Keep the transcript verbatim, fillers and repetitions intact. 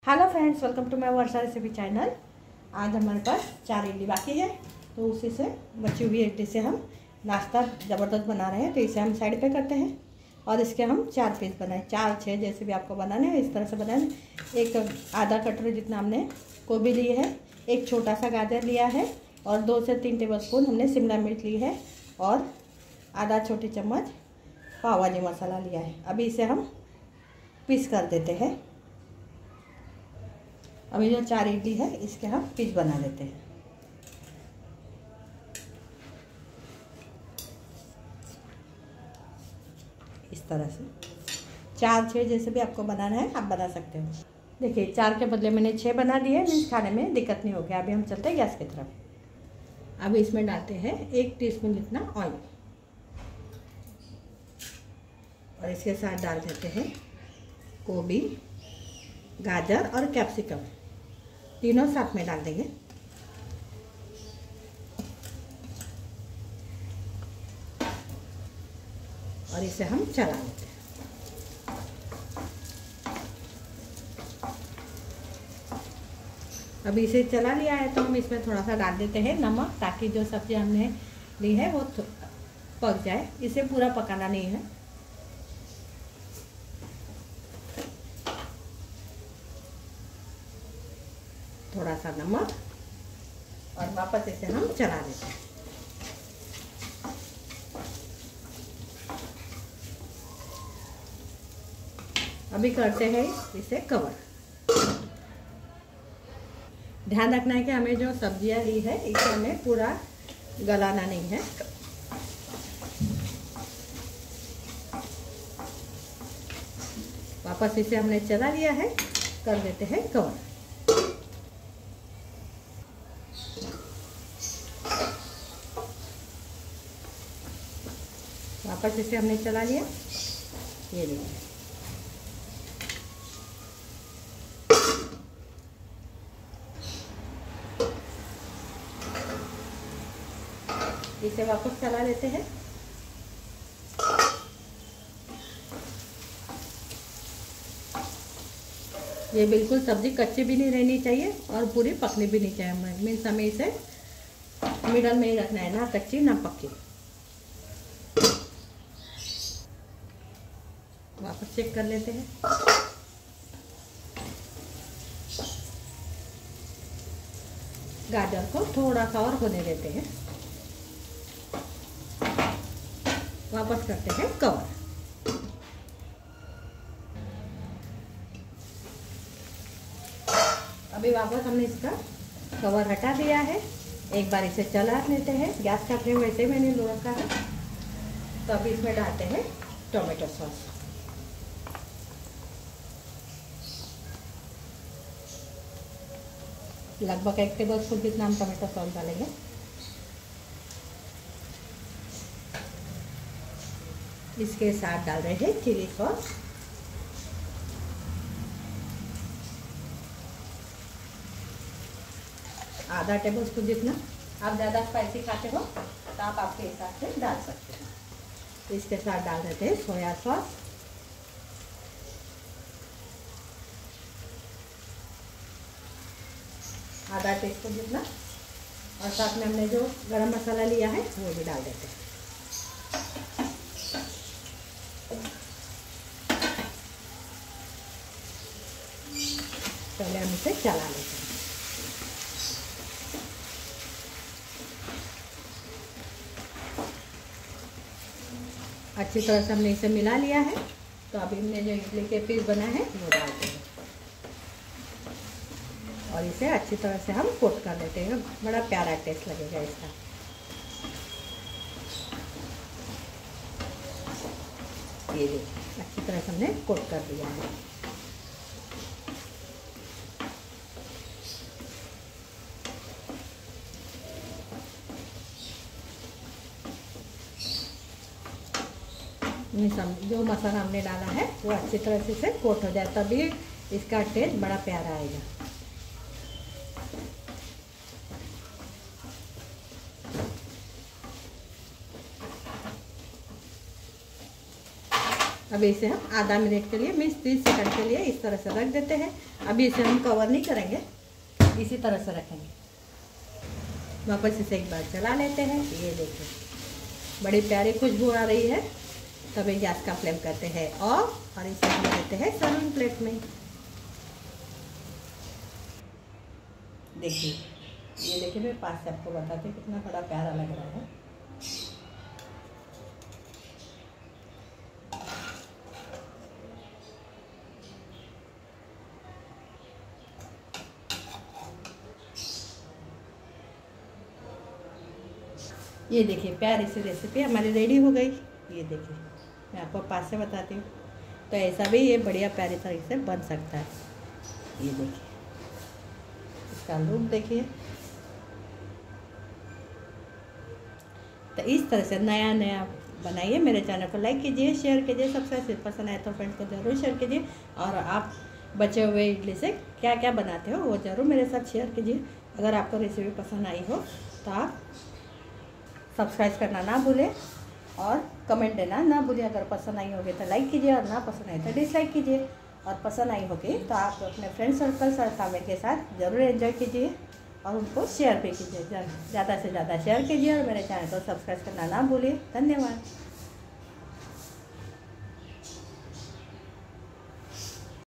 Hello friends, welcome to my Varsha recipe channel. आज हमारे पास चार इडली बाकी है, तो उसी से बची हुई इडली से हम नाश्ता ज़बरदस्त बना रहे हैं। तो इसे हम साइड पे करते हैं और इसके हम चार पीस बनाए, चार छः जैसे भी आपको बनाने हैं इस तरह से बनाए। एक आधा कटोरी जितना हमने गोभी ली है, एक छोटा सा गाजर लिया है और दो से तीन टेबल स्पून हमने शिमला मिर्च ली है और आधा छोटी चम्मच पाव भाजी मसाला लिया है। अभी इसे हम पीस कर देते हैं। अभी जो चार इडली है इसके हम पीस बना लेते हैं। इस तरह से चार छः जैसे भी आपको बनाना है आप बना सकते हो। देखिए, चार के बदले मैंने छः बना दिए, मीन्स खाने में दिक्कत नहीं हो गया। अभी हम चलते हैं गैस की तरफ। अभी इसमें डालते हैं एक टीस्पून जितना ऑयल और इसके साथ डाल देते हैं गोभी, गाजर और कैप्सिकम, तीनों साथ में डाल देंगे। और इसे हम चला लेते हैं। अभी इसे चला लिया है तो हम इसमें थोड़ा सा डाल देते हैं नमक, ताकि जो सब्जी हमने ली है वो पक जाए। इसे पूरा पकाना नहीं है। थोड़ा सा नमक और वापस इसे हम चला देते हैं। अभी करते हैं इसे कवर। ध्यान रखना है कि हमें जो सब्जियां ली है इसे हमें पूरा गलाना नहीं है। वापस इसे हमने चला लिया है, कर देते हैं कवर। वापस इसे हमने चला लिया। ये देखिए, इसे वापस चला लेते हैं। ये बिल्कुल सब्जी कच्ची भी नहीं रहनी चाहिए और पूरी पकनी भी नहीं चाहिए। मीन्स हमें इसे मिडल में ही रखना है, ना कच्ची ना पक्की। वापस चेक कर लेते हैं। गाजर को थोड़ा सा और होने देते हैं। वापस करते हैं कवर। अभी वापस हमने इसका कवर हटा दिया है। एक बार इसे चला लेते हैं। गैस का फ्लेम वैसे मैंने लो रखा है। तो अभी इसमें डालते हैं टोमेटो सॉस। लगभग एक टेबल स्पून जितना हम टोमेटो सॉस डालेंगे। इसके साथ डाल रहे हैं चिली सॉस, आधा टेबल स्पून जितना। आप ज़्यादा स्पाइसी खाते हो तो आप आपके हिसाब से डाल सकते हो। तो इसके साथ डाल देते हैं सोया सॉस, आधा टीस्पून जितना, और साथ में हमने जो गरम मसाला लिया है वो भी डाल देते हैं। पहले हम इसे चला लेते हैं। अच्छी तरह से हमने इसे मिला लिया है। तो अभी हमने जो इडली के पीस बना है वो डालते हैं और इसे अच्छी तरह से हम कोट कर देते हैं। बड़ा प्यारा टेस्ट लगेगा इसका। ये देखिए, अच्छी तरह से हमने कोट कर दिया है। जो मसाला हमने डाला है वो अच्छी तरह से इसे कोट हो जाए, तभी इसका टेस्ट बड़ा प्यारा आएगा। अभी इसे हम आधा मिनट के लिए मीन्स तीस सेकंड के लिए इस तरह से रख देते हैं। अभी इसे हम कवर नहीं करेंगे, इसी तरह से रखेंगे। वापस इसे एक बार चला लेते हैं। ये देखिए बड़ी प्यारी खुशबू आ रही है। तभी गैस का फ्लेम करते हैं ऑफ और इसे हम लेते हैं सर्विंग प्लेट में। देखिए ये देखिए मैं पास से आपको बताती हूँ कितना बड़ा प्यारा लग रहा है। ये देखिए प्यारी सी रेसिपी हमारी रेडी हो गई। ये देखिए मैं आपको पास से बताती हूँ, तो ऐसा भी ये बढ़िया प्यारी तरीके से बन सकता है। ये देखिए इसका लुक देखिए। तो इस तरह से नया नया बनाइए। मेरे चैनल को लाइक कीजिए, शेयर कीजिए, सब्सक्राइब पसंद आए तो फ्रेंड्स को ज़रूर शेयर कीजिए। और आप बचे हुए इडली से क्या क्या बनाते हो वो ज़रूर मेरे साथ शेयर कीजिए। अगर आपको रेसिपी पसंद आई हो तो आप सब्सक्राइब करना ना भूलें और कमेंट देना ना भूलिए। अगर पसंद आई होगी तो लाइक कीजिए और ना पसंद आई तो डिसलाइक कीजिए। और पसंद आई होगी तो आप अपने फ्रेंड सर्कल और फैमिली के साथ ज़रूर एंजॉय कीजिए और उनको शेयर भी कीजिए। ज़्यादा से ज़्यादा शेयर कीजिए और मेरे चैनल को सब्सक्राइब करना ना भूलिए। धन्यवाद।